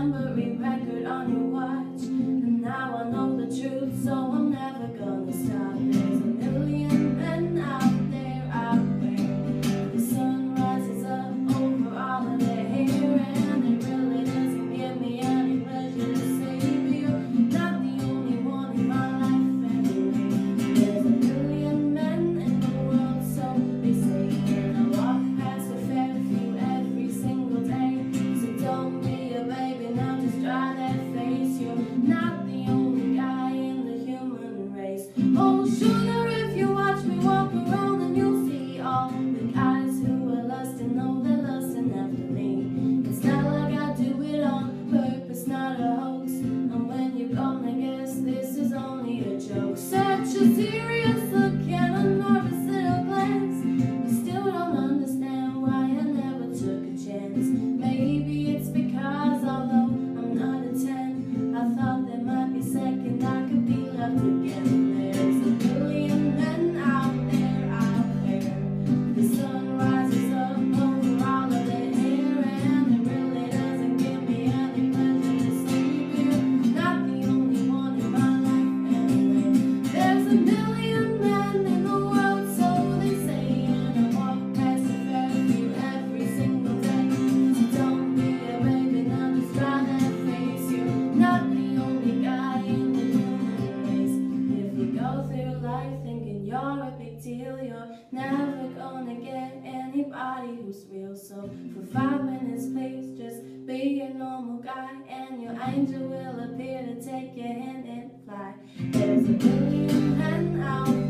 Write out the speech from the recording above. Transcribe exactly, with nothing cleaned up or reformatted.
memory record on your watch. And now I know the truth, so I'm never gonna stop. There's a million men out there out where the sun rises up over all of their hair, and it really doesn't give me any pleasure to say you're not the only one in my life anyway. There's a million men in the world, so they say, and I walk past a fair few every single day. So don't be a baby now, just dry that face. You're not the only guy in the human race. Oh sugar, if you watch me walk around, then you'll see all the guys who are lusting, know they're lusting after me. It's not like I do it on purpose, not a hoax. And when you're gonna guess this is only a joke. Such a serious look and a nervous little glance. You still don't understand why I never took a chance. Maybe it's because although I'm not a ten, I thought there might be second I could be left again. There's a billion men out there, out there. The sun rises up over all of their hair, and it really doesn't give me any pleasure to say you're not the only one in my life anyway. There's a million men in the world, so they say, and I walk past a fair few every single day. So don't be a baby now, just dry that face. You're not the only guy in the human race. If you go through life thinking you're a big deal, you're never gonna get anybody who's real. So for five minutes please just be a normal guy, and your angel will appear to take your hand and fly. There's a billion men out